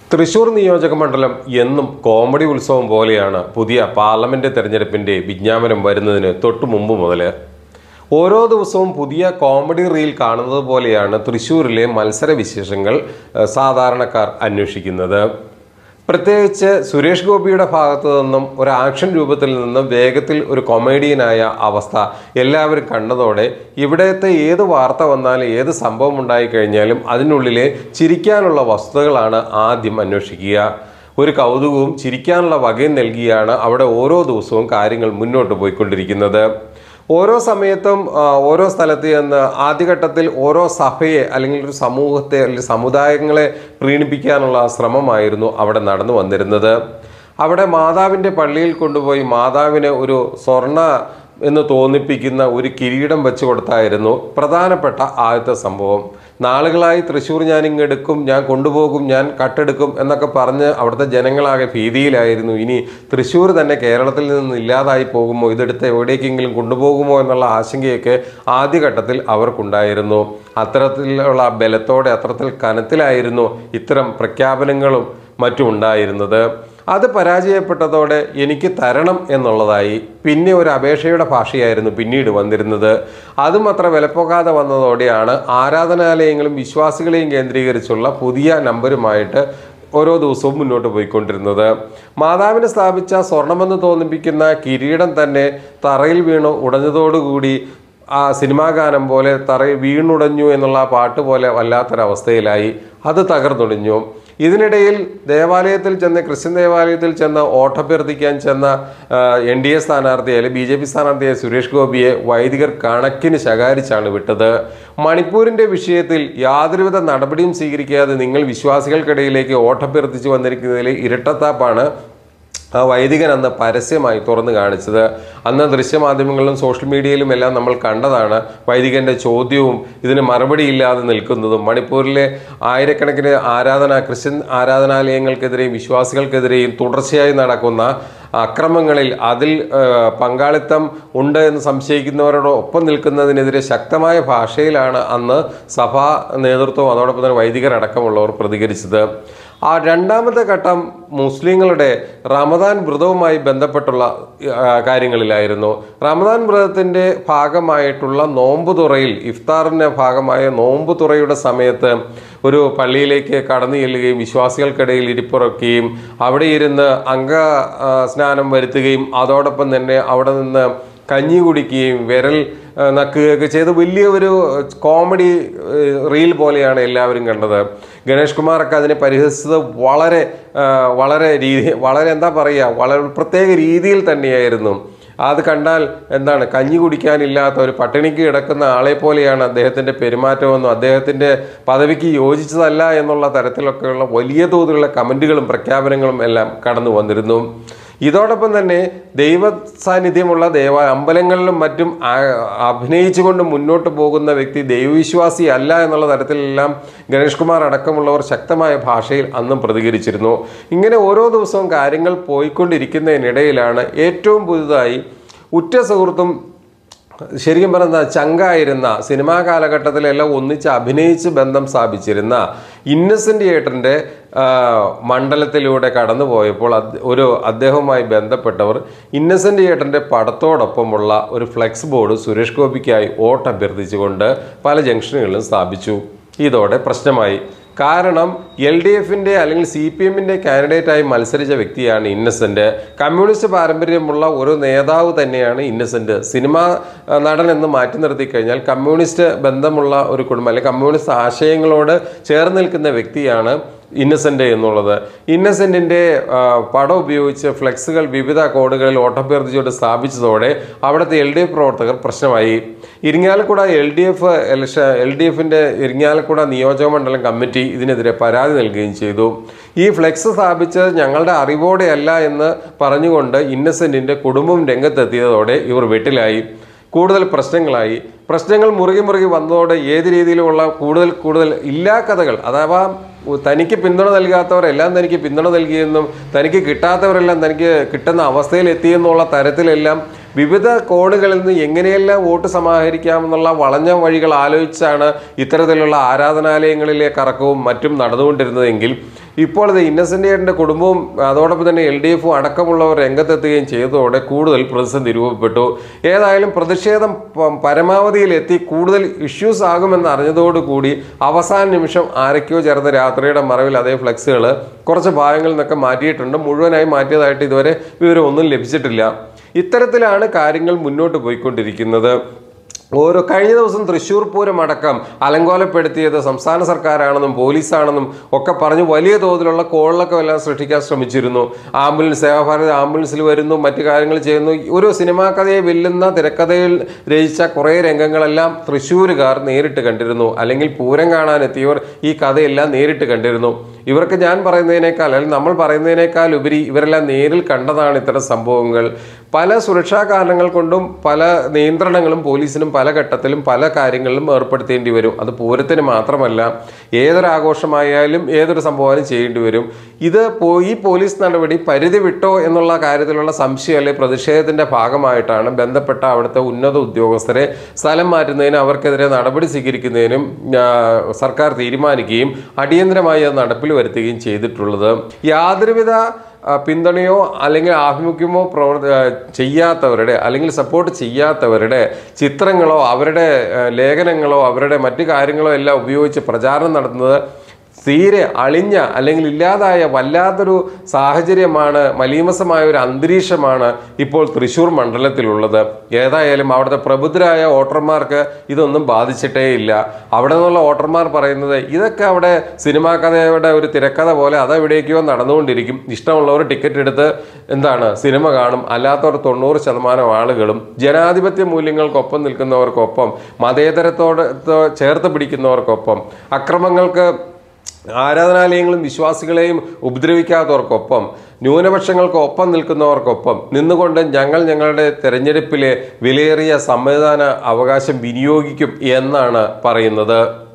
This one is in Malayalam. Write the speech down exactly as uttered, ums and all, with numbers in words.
തൃശൂർ നിയോജക മണ്ഡലം എന്നും കോമഡി ഉത്സവം പോലെയാണ് പുതിയ പാർലമെന്റ് തെരഞ്ഞെടുപ്പിന്റെ വിജ്ഞാപനം വരുന്നതിന് തൊട്ടു മുമ്പ് മുതൽ. ഓരോ ദിവസവും പുതിയ കോമഡി റീൽ കാണുന്നത് പോലെയാണ് തൃശ്ശൂരിലെ മത്സര വിശേഷങ്ങൾ സാധാരണക്കാർ അന്വേഷിക്കുന്നത്. പ്രത്യേകിച്ച് സുരേഷ് ഗോപിയുടെ ഭാഗത്തു നിന്നും ഒരു ആക്ഷൻ രൂപത്തിൽ നിന്നും വേഗത്തിൽ ഒരു കൊമേഡിയനായ അവസ്ഥ എല്ലാവരും കണ്ടതോടെ ഇവിടത്തെ ഏത് വാർത്ത വന്നാലും ഏത് സംഭവം ഉണ്ടായിക്കഴിഞ്ഞാലും അതിനുള്ളിലെ ചിരിക്കാനുള്ള വസ്തുതകളാണ് ആദ്യം അന്വേഷിക്കുക. ഒരു കൗതുകവും ചിരിക്കാനുള്ള വകയും നൽകിയാണ് അവിടെ ഓരോ ദിവസവും കാര്യങ്ങൾ മുന്നോട്ട് പോയിക്കൊണ്ടിരിക്കുന്നത്. ഓരോ സമയത്തും ഓരോ സ്ഥലത്ത് ചെന്ന് ആദ്യഘട്ടത്തിൽ ഓരോ സഭയെ അല്ലെങ്കിൽ ഒരു സമൂഹത്തെ അല്ലെങ്കിൽ സമുദായങ്ങളെ പ്രീണിപ്പിക്കാനുള്ള ശ്രമമായിരുന്നു അവിടെ നടന്നു വന്നിരുന്നത്. അവിടെ മാതാവിൻ്റെ പള്ളിയിൽ കൊണ്ടുപോയി മാതാവിന് ഒരു സ്വർണ്ണ എന്ന് തോന്നിപ്പിക്കുന്ന ഒരു കിരീടം വെച്ച് കൊടുത്തായിരുന്നു പ്രധാനപ്പെട്ട ആദ്യത്തെ സംഭവം. നാളുകളായി തൃശ്ശൂർ ഞാൻ ഇങ്ങെടുക്കും, ഞാൻ കൊണ്ടുപോകും, ഞാൻ കട്ടെടുക്കും എന്നൊക്കെ പറഞ്ഞ് അവിടുത്തെ ജനങ്ങളാകെ ഭീതിയിലായിരുന്നു. ഇനി തൃശ്ശൂർ തന്നെ കേരളത്തിൽ നിന്ന് ഇല്ലാതായി പോകുമോ, ഇതെടുത്ത് എവിടേക്കെങ്കിലും കൊണ്ടുപോകുമോ എന്നുള്ള ആശങ്കയൊക്കെ ആദ്യഘട്ടത്തിൽ അവർക്കുണ്ടായിരുന്നു. അത്തരത്തിലുള്ള ബലത്തോടെ അത്തരത്തിൽ കനത്തിലായിരുന്നു ഇത്തരം പ്രഖ്യാപനങ്ങളും മറ്റും ഉണ്ടായിരുന്നത്. അത് പരാജയപ്പെട്ടതോടെ എനിക്ക് തരണം എന്നുള്ളതായി പിന്നെ ഒരു അപേക്ഷയുടെ ഭാഷയായിരുന്നു പിന്നീട് വന്നിരുന്നത്. അതും അത്ര വിലപ്പോകാതെ വന്നതോടെയാണ് ആരാധനാലയങ്ങളും വിശ്വാസികളെയും കേന്ദ്രീകരിച്ചുള്ള പുതിയ നമ്പരുമായിട്ട് ഓരോ ദിവസവും മുന്നോട്ട് പോയിക്കൊണ്ടിരുന്നത്. മാതാവിന് സ്ഥാപിച്ച സ്വർണമെന്ന് തോന്നിപ്പിക്കുന്ന കിരീടം തന്നെ തറയിൽ വീണു ഉടഞ്ഞതോടുകൂടി ആ സിനിമാ ഗാനം പോലെ തറയിൽ വീണുടഞ്ഞു എന്നുള്ള പാട്ട് പോലെ വല്ലാത്തൊരവസ്ഥയിലായി. അത് തകർന്നൊടിഞ്ഞു. ഇതിനിടയിൽ ദേവാലയത്തിൽ ചെന്ന് ക്രിസ്ത്യൻ ദേവാലയത്തിൽ ചെന്ന് വോട്ടഭ്യർത്ഥിക്കാൻ ചെന്ന എൻ ഡി എ സ്ഥാനാർത്ഥിയെ അല്ലെങ്കിൽ ബി ജെ പി സ്ഥാനാർത്ഥിയെ സുരേഷ് ഗോപിയെ വൈദികർ കണക്കിന് ശകാരിച്ചാണ് വിട്ടത്. മണിപ്പൂരിൻ്റെ വിഷയത്തിൽ യാതൊരുവിധ നടപടിയും സ്വീകരിക്കാതെ നിങ്ങൾ വിശ്വാസികൾക്കിടയിലേക്ക് വോട്ടഭ്യർത്ഥിച്ചു വന്നിരിക്കുന്നതിൽ ഇരട്ടത്താപ്പാണ് ആ വൈദികൻ അന്ന് പരസ്യമായി തുറന്നു കാണിച്ചത്. അന്ന് ദൃശ്യമാധ്യമങ്ങളിലും സോഷ്യൽ മീഡിയയിലും എല്ലാം നമ്മൾ കണ്ടതാണ് വൈദികൻ്റെ ചോദ്യവും ഇതിന് മറുപടിയില്ലാതെ നിൽക്കുന്നതും. മണിപ്പൂരിലെ ആയിരക്കണക്കിന് ആരാധന ക്രിസ്ത്യൻ ആരാധനാലയങ്ങൾക്കെതിരെയും വിശ്വാസികൾക്കെതിരെയും തുടർച്ചയായി നടക്കുന്ന അക്രമങ്ങളിൽ അതിൽ പങ്കാളിത്തം ഉണ്ട് എന്ന് സംശയിക്കുന്നവരോടൊപ്പം നിൽക്കുന്നതിനെതിരെ ശക്തമായ ഭാഷയിലാണ് അന്ന് സഭാ നേതൃത്വം അതോടൊപ്പം തന്നെ വൈദികരടക്കമുള്ളവർ പ്രതികരിച്ചത്. ആ രണ്ടാമത്തെ ഘട്ടം മുസ്ലിങ്ങളുടെ റമദാൻ വ്രതവുമായി ബന്ധപ്പെട്ടുള്ള കാര്യങ്ങളിലായിരുന്നു. റമദാൻ വ്രതത്തിൻ്റെ ഭാഗമായിട്ടുള്ള നോമ്പുതുറയിൽ ഇഫ്താറിൻ്റെ ഭാഗമായ നോമ്പുതുറയുടെ സമയത്ത് ഒരു പള്ളിയിലേക്ക് കടന്നു ചെല്ലുകയും വിശ്വാസികൾക്കിടയിൽ ഇരിപ്പുറക്കുകയും അവിടെ ഇരുന്ന് അംഗ സ്നാനം വരുത്തുകയും അതോടൊപ്പം തന്നെ അവിടെ നിന്ന് കഞ്ഞി കുടിക്കുകയും വിരൽ നക്കുകയൊക്കെ ചെയ്ത് വലിയ ഒരു കോമഡി റീൽ പോലെയാണ് എല്ലാവരും കണ്ടത്. ഗണേഷ് കുമാറൊക്കെ അതിനെ പരിഹസിച്ചത് വളരെ വളരെ രീതി വളരെ എന്താ പറയുക വളരെ പ്രത്യേക രീതിയിൽ തന്നെയായിരുന്നു. അത് കണ്ടാൽ എന്താണ് കഞ്ഞി കുടിക്കാനില്ലാത്ത ഒരു പട്ടിണിക്ക് കിടക്കുന്ന ആളെ പോലെയാണ് അദ്ദേഹത്തിൻ്റെ പെരുമാറ്റമെന്നും അദ്ദേഹത്തിൻ്റെ പദവിക്ക് യോജിച്ചതല്ല എന്നുള്ള തരത്തിലൊക്കെയുള്ള വലിയ തോതിലുള്ള കമൻറ്റുകളും പ്രഖ്യാപനങ്ങളും എല്ലാം കടന്നു വന്നിരുന്നു. ഇതോടൊപ്പം തന്നെ ദൈവ സാന്നിധ്യമുള്ള ദേവ അമ്പലങ്ങളിലും മറ്റും അഭിനയിച്ചുകൊണ്ട് മുന്നോട്ട് പോകുന്ന വ്യക്തി ദൈവവിശ്വാസി അല്ല എന്നുള്ള തരത്തിലെല്ലാം ഗണേഷ് കുമാർ അടക്കമുള്ളവർ ശക്തമായ ഭാഷയിൽ അന്നും പ്രതികരിച്ചിരുന്നു. ഇങ്ങനെ ഓരോ ദിവസവും കാര്യങ്ങൾ പോയിക്കൊണ്ടിരിക്കുന്നതിനിടയിലാണ് ഏറ്റവും പുതുതായി ഉറ്റ സുഹൃത്തും ശരിക്കും പറഞ്ഞ ചങ്കായിരുന്ന സിനിമാ കാലഘട്ടത്തിലെല്ലാം ഒന്നിച്ച് അഭിനയിച്ച് ബന്ധം സ്ഥാപിച്ചിരുന്ന ഇന്നസെൻ്റ് ഏട്ടൻ്റെ മണ്ഡലത്തിലൂടെ കടന്നു പോയപ്പോൾ ഒരു അദ്ദേഹവുമായി ബന്ധപ്പെട്ടവർ ഇന്നസെൻ്റ് ഏട്ടൻ്റെ പടത്തോടൊപ്പമുള്ള ഒരു ഫ്ലെക്സ് ബോർഡ് സുരേഷ് ഗോപിക്കായി വോട്ട് അഭ്യർത്ഥിച്ചുകൊണ്ട് പല ജംഗ്ഷനുകളിലും സ്ഥാപിച്ചു. ഇതോടെ പ്രശ്നമായി. കാരണം എൽ ഡി എഫിൻ്റെ അല്ലെങ്കിൽ സി പി എമ്മിൻ്റെ കാൻഡിഡേറ്റായി മത്സരിച്ച വ്യക്തിയാണ് ഇന്നസെൻ്റ്. കമ്മ്യൂണിസ്റ്റ് പാരമ്പര്യമുള്ള ഒരു നേതാവ് തന്നെയാണ് ഇന്നസെൻ്റ്. സിനിമാ നടൻ എന്ന് മാറ്റി നിർത്തി കഴിഞ്ഞാൽ കമ്മ്യൂണിസ്റ്റ് ബന്ധമുള്ള ഒരു കുടുംബം അല്ലെങ്കിൽ കമ്മ്യൂണിസ്റ്റ് ആശയങ്ങളോട് ചേർന്ന് നിൽക്കുന്ന വ്യക്തിയാണ് ഇന്നസെൻ്റ് എന്നുള്ളത്. ഇന്നസെൻറ്റിൻ്റെ പടം ഉപയോഗിച്ച് ഫ്ലെക്സുകൾ വിവിധ കോഡുകളിൽ വോട്ടഭ്യർത്ഥിച്ചുകൊണ്ട് സ്ഥാപിച്ചതോടെ അവിടുത്തെ എൽ ഡി എഫ് പ്രവർത്തകർ പ്രശ്നമായി. Irinjalakuda L D F election L D എഫിൻ്റെ ഇരിങ്ങാലക്കുട നിയോജക മണ്ഡലം കമ്മിറ്റി ഇതിനെതിരെ പരാതി നൽകുകയും ചെയ്തു. ഈ ഫ്ലെക്സ് സ്ഥാപിച്ചത് ഞങ്ങളുടെ അറിവോടെയല്ല എന്ന് പറഞ്ഞുകൊണ്ട് ഇന്നസെൻറ്റിൻ്റെ കുടുംബം രംഗത്തെത്തിയതോടെ ഇവർ വെട്ടിലായി. കൂടുതൽ പ്രശ്നങ്ങളായി. പ്രശ്നങ്ങൾ മുറുകി മുറുകി വന്നതോടെ ഏത് രീതിയിലുമുള്ള കൂടുതൽ കൂടുതൽ ഇല്ലാ കഥകൾ അഥവാ തനിക്ക് പിന്തുണ നൽകാത്തവരെല്ലാം തനിക്ക് പിന്തുണ നൽകിയെന്നും തനിക്ക് കിട്ടാത്തവരെല്ലാം തനിക്ക് കിട്ടുന്ന അവസ്ഥയിലെത്തിയെന്നുള്ള തരത്തിലെല്ലാം വിവിധ കോണുകളിൽ നിന്ന് എങ്ങനെയെല്ലാം വോട്ട് സമാഹരിക്കാമെന്നുള്ള വളഞ്ഞ വഴികൾ ആലോചിച്ചാണ് ഇത്തരത്തിലുള്ള ആരാധനാലയങ്ങളിലെ കറക്കവും മറ്റും നടന്നുകൊണ്ടിരുന്നതെങ്കിൽ ഇപ്പോൾ ഇത് ഇന്നസെൻ്റ് ഏട്ടൻ്റെ കുടുംബവും അതോടൊപ്പം തന്നെ എൽ ഡി എഫും അടക്കമുള്ളവർ രംഗത്തെത്തുകയും ചെയ്തതോടെ കൂടുതൽ പ്രതിസന്ധി രൂപപ്പെട്ടു. ഏതായാലും പ്രതിഷേധം പരമാവധിയിലെത്തി കൂടുതൽ ഇഷ്യൂസ് ആകുമെന്ന് അറിഞ്ഞതോടുകൂടി അവസാന നിമിഷം ആരൊക്കെയോ ചേർന്ന രാത്രിയുടെ മറവിൽ അതേ ഫ്ലെക്സുകൾ കുറച്ച് ഭാഗങ്ങളിൽ നിന്നൊക്കെ മാറ്റിയിട്ടുണ്ട്. മുഴുവനായി മാറ്റിയതായിട്ട് ഇതുവരെ വിവരമൊന്നും ലഭിച്ചിട്ടില്ല. ഇത്തരത്തിലാണ് കാര്യങ്ങൾ മുന്നോട്ട് പോയിക്കൊണ്ടിരിക്കുന്നത്. ഓരോ കഴിഞ്ഞ ദിവസം തൃശ്ശൂർ പൂരം അടക്കം അലങ്കോലപ്പെടുത്തിയത് സംസ്ഥാന സർക്കാരാണെന്നും പോലീസാണെന്നും ഒക്കെ പറഞ്ഞ് വലിയ തോതിലുള്ള കോളിലൊക്കെ എല്ലാം സൃഷ്ടിക്കാൻ ശ്രമിച്ചിരുന്നു. ആംബുലൻസ് സേവാഭാരതി ആംബുലൻസിൽ വരുന്നു, മറ്റു കാര്യങ്ങൾ ചെയ്യുന്നു. ഒരു സിനിമാ കഥയെ വെല്ലുന്ന തിരക്കഥയിൽ രചിച്ച കുറേ രംഗങ്ങളെല്ലാം തൃശ്ശൂരുകാർ നേരിട്ട് കണ്ടിരുന്നു. അല്ലെങ്കിൽ പൂരം കാണാനെത്തിയവർ ഈ കഥയെല്ലാം നേരിട്ട് കണ്ടിരുന്നു. ഇവർക്ക് ഞാൻ പറയുന്നതിനേക്കാൾ അല്ലെങ്കിൽ നമ്മൾ പറയുന്നതിനേക്കാൾ ഉപരി ഇവരെല്ലാം നേരിൽ കണ്ടതാണ് ഇത്തരം സംഭവങ്ങൾ. പല സുരക്ഷാ കാരണങ്ങൾ കൊണ്ടും പല നിയന്ത്രണങ്ങളും പോലീസിനും പല ഘട്ടത്തിലും പല കാര്യങ്ങളിലും ഏർപ്പെടുത്തേണ്ടി വരും. അത് പൂരത്തിന് മാത്രമല്ല, ഏതൊരാഘോഷമായാലും ഏതൊരു സംഭവമായാലും ചെയ്യേണ്ടി വരും. ഇത് ഈ പോലീസ് നടപടി പരിധി വിട്ടോ എന്നുള്ള കാര്യത്തിലുള്ള സംശയം അല്ലെങ്കിൽ പ്രതിഷേധത്തിൻ്റെ ഭാഗമായിട്ടാണ് ബന്ധപ്പെട്ട അവിടുത്തെ ഉന്നത ഉദ്യോഗസ്ഥരെ സ്ഥലം മാറ്റുന്നതിനും അവർക്കെതിരെ നടപടി സ്വീകരിക്കുന്നതിനും സർക്കാർ തീരുമാനിക്കുകയും അടിയന്തരമായി അത് നടപ്പിൽ വരുത്തുകയും ചെയ്തിട്ടുള്ളത്. യാതൊരുവിധ പിന്തുണയോ അല്ലെങ്കിൽ ആഭിമുഖ്യമോ പ്രവർത്തി ചെയ്യാത്തവരുടെ അല്ലെങ്കിൽ സപ്പോർട്ട് ചെയ്യാത്തവരുടെ ചിത്രങ്ങളോ അവരുടെ ലേഖനങ്ങളോ അവരുടെ മറ്റു കാര്യങ്ങളോ എല്ലാം ഉപയോഗിച്ച് പ്രചാരണം നടത്തുന്നത് തീരെ അളിഞ്ഞ അല്ലെങ്കിൽ ഇല്ലാതായ വല്ലാത്തൊരു സാഹചര്യമാണ്, മലീമസമായ ഒരു അന്തരീക്ഷമാണ് ഇപ്പോൾ തൃശ്ശൂർ മണ്ഡലത്തിലുള്ളത്. ഏതായാലും അവിടുത്തെ പ്രബുദ്ധരായ വോട്ടർമാർക്ക് ഇതൊന്നും ബാധിച്ചിട്ടേ ഇല്ല. അവിടെ നിന്നുള്ള വോട്ടർമാർ പറയുന്നത് ഇതൊക്കെ അവിടെ സിനിമാ കഥയുടെ ഒരു തിരക്കഥ പോലെ അതെവിടേക്കോ നടന്നുകൊണ്ടിരിക്കും. ഇഷ്ടമുള്ളവർ ടിക്കറ്റ് എടുത്ത് എന്താണ് സിനിമ കാണും. അല്ലാത്തവർ തൊണ്ണൂറ് ശതമാനം ആളുകളും ജനാധിപത്യ മൂല്യങ്ങൾക്കൊപ്പം നിൽക്കുന്നവർക്കൊപ്പം, മതേതരത്തോട് ചേർത്ത് പിടിക്കുന്നവർക്കൊപ്പം, അക്രമങ്ങൾക്ക് ആരാധനാലയങ്ങളും വിശ്വാസികളെയും ഉപദ്രവിക്കാത്തവർക്കൊപ്പം, ന്യൂനപക്ഷങ്ങൾക്ക് ഒപ്പം നിൽക്കുന്നവർക്കൊപ്പം നിന്നുകൊണ്ട് ഞങ്ങൾ ഞങ്ങളുടെ തെരഞ്ഞെടുപ്പിലെ വിലയേറിയ സമ്മതിദാന അവകാശം വിനിയോഗിക്കും എന്നാണ് പറയുന്നത്.